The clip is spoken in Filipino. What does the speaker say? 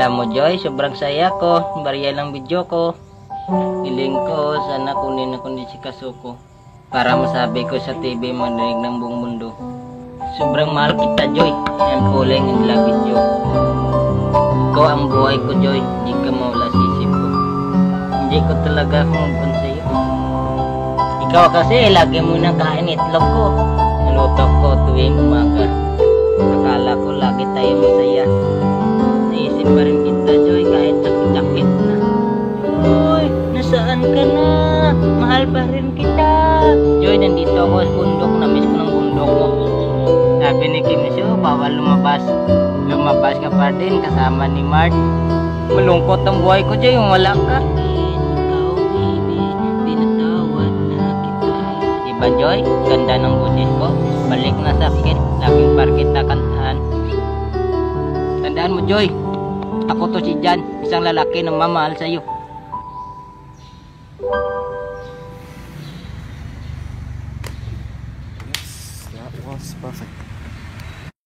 Alam mo Joy, sobrang saya ko. Barya lang video ko. Hiling ko, sana kunin ako ni si Kasuko para masabi ko sa TV marinig ng buong mundo. Sobrang mahal kita Joy. I'm falling in love with you. Ikaw ang buhay ko Joy. Hindi ka mawala sa isip ko. Hindi ko talaga kumupun sa iyo. Ikaw kasi lagi mo nang kain itlog ko. Naluto ko tuwing umaga. Akala ko lagi tayo masaya. Naisip pa rin kita Joy kahit sakit-sakit na. Joy, nasaan ka na? Mahal pa rin kita. Joy, nandito ako sa bundok. Namiss ko ng bundok mo. Sabi ni Kim Soo, bawal lumabas. Lumabas ka pa din kasama ni Mart. Malungkot ang buhay ko Joy, wala ka. Ikaw baby, pinatawad na kita. Diba Joy, ganda ng boses ko. Balik na sakit, laging par kita kantahan. Tandaan mo Joy, ako to si Jan, isang lalaki na mamahal sa'yo. Yes, that was perfect.